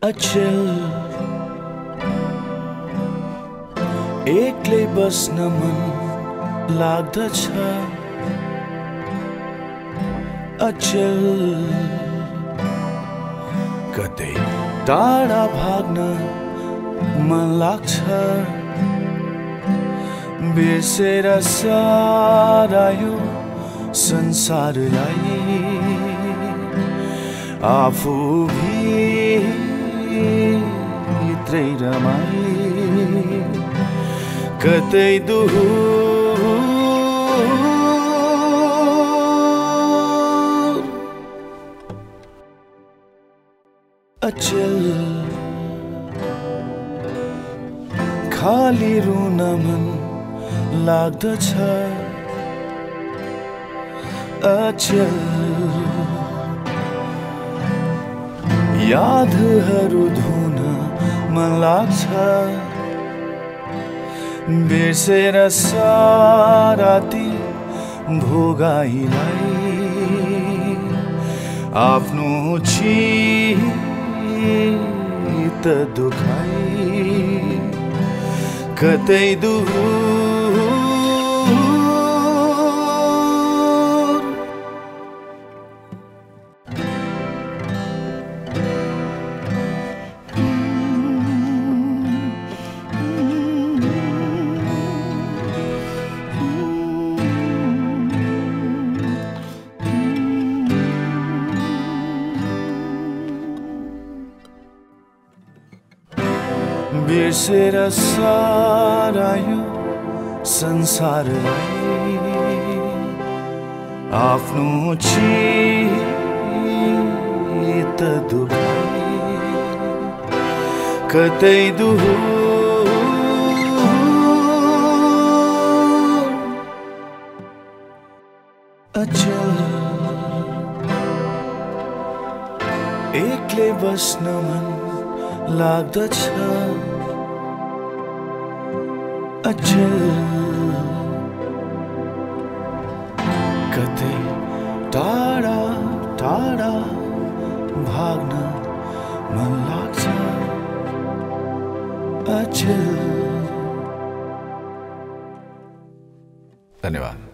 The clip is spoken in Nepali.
अचेल एक्लै बस्न मन लाग्दछ अचेल कतै टाढा भाग्न मन लाग्छ बिर्सेर सारा यो संसारलाई आफू भित्रै रमाई कतै दूर अचेल खाली रुन मन लाग्दछ अचेल यादहरू धुन मन लाग्छ बिर्सेर सारा ती भोगाईलाई आफ्नो चित दुखाई कतै दूर बिर्सेर सारा यो संसारलाई आफ्नो चित दुखाई कतै दूर अचेल एक्लै बस्न मन लाग्दछ अचेल कतै टाढा टाढा भाग्न मन लाग्छ अचेल। धन्यवाद।